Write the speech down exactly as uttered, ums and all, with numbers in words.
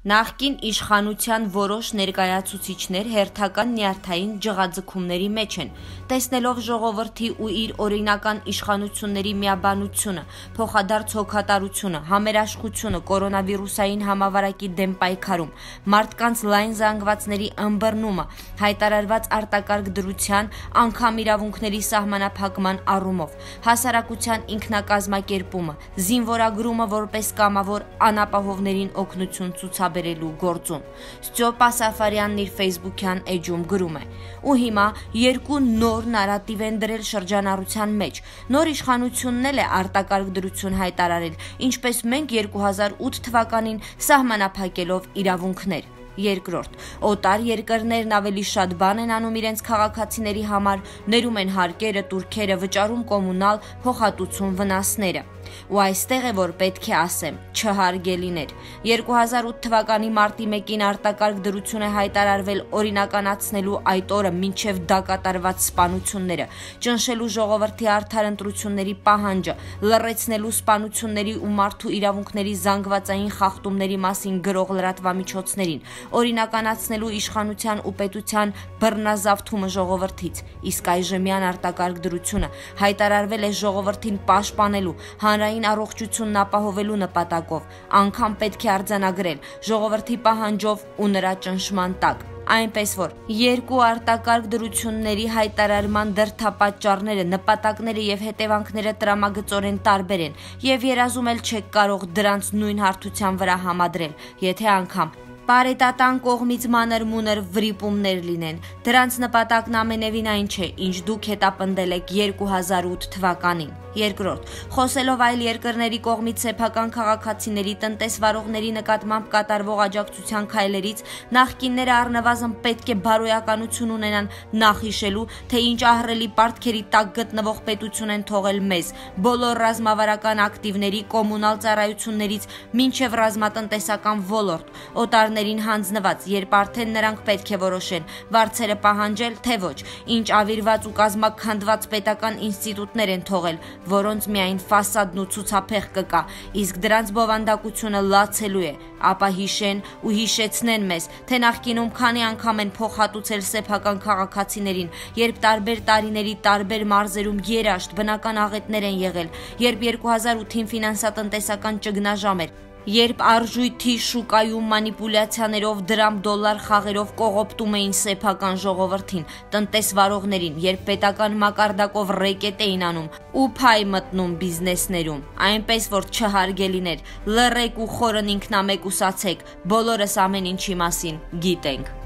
Նախկին իշխանության որոշ ներկայացուցիչներ հերթական նյարդային ջղաձգումների մեջ են, տեսնելով ժողովրդի ու իր օրինական իշխանությունների միաբանությունը, փոխադարձ հոգատարությունը, համերաշխությունը կորոնավիրուսային համավարակի դեմ պայքարում, մարդկանց լայն զանգվածների ըմբռնումը, հայտարարված արտակարգ դրության, անգամ իրավունքների սահմանափակման առումով, հասարակության ինքնակազմակերպումը, զինվորագրումը որպես կամավոր անապահովներին օգնություն ցուցաբերելու բերելու գործում։ Ստյոպա Սաֆարյանն իր ֆեյսբուքյան էջում գրում է. ու հիմա երկու նոր նարատիվ են դրել շրջանառության մեջ։ Նոր իշխանությունն էլ է արտակարգ դրություն հայտարարել, ինչպես մենք երկու հազար ութ թվականին սահմանափակելով իրավունքներ։ Երկրորդ, օտար երկրներն ավելի շատ բան են անում իրենց քաղաքացիների համար, ներում են հարկերը, տուրքերը, վճարում կոմունալ, փոխհատուցում վնասները։ Ու այստեղ է, որ պետք է ասեմ, չհարգելիներ։ երկու հազար ութ թվականի մարտի մեկին արտակարգ դրություն է հայտարարվել օրինականացնելու այդ օրը մինչև դա կատարված սպանությունները, ճնշելու ժողովրդի արդար ընտրությունների պահանջը, լռեցնելու սպանությունների ու մարդու իրավունքների զանգվածային խախտումների մասին գրող լրատվամիջոցներին, օրինականացնելու իշխանության ու պետության բռնազավթումը ժողովրդից, իսկ այժմյան արտակարգ դրությունը հայտարարվել է ժողովրդին պաշտպանելու, հանրային առողջությունն ապահովելու նպատակով, անգամ պետք է արձանագրել ժողովրդի պահանջով ու նրա ճնշման տակ։ Այնպես որ երկու արտակարգ դրությունների հայտարարման դրդապատճառները, նպատակները եւ հետևանքները տրամագծորեն տարբեր են եւ երազում էլ չեք կարող դրանց նույն հարթության վրա համադրել, եթե անգամ Պարետատան կողմից մանր-մունր վրիպումներ լինեն։ Դրանց նպատակն ամենևին այն չէ, ինչ դուք հետապնդել եք երկու հազար ութ թվականին։ Երկրորդ, խոսելով այլ երկրների կողմից սեփական քաղաքացիների, տնտեսվարողների նկատմամբ կատարվող աջակցության քայլերից նախկինները առնվազն պետք է բարոյականություն ունենան նախհիշելու, թե ինչ ահռելի պարտքերի տակ գտնվող պետություն են թողել մեզ, բոլոր ռազմավարական ակտիվների, կոմունալ ծառայություններից մինչև ռազմատնտեսական ոլորտ, օտարներին հանձնված, երբ արդեն նրանք պետք է որոշեն, վարձերը պահանջել, թե ոչ, ինչ ավիրված ու կազմաքանդված պետական ինստիտուտներ են թողել, որոնց միայն ֆասադն ու ցուցափեղ կկա, իսկ դրանց բովանդակությունը լացելու է, ապա հիշեն ու հիշեցնեն մեզ, թե նախկինում քանի անգամ են փոխհատուցել սեփական քաղաքացիներին, երբ տարբեր տարիների տարբեր մարզերում երաշտ բնական աղետներ են եղել, երբ երկու հազար ութին ֆինանսատնտեսական ճգնաժամ էր, երբ արժույթի շուկայում մանիպուլյացիաներով դրամ-դոլար խաղերով կողոպտում էին սեփական ժողովրդին, տնտեսվարողներին, երբ պետական մակարդակով ռեկետ էին անում ու փայ մտնում բիզնեսներում, այնպես որ չհարգելիներ, լռեք ու խորն ինքնամեկուսացեք, բոլորս ամեն ինչի մասին գիտենք։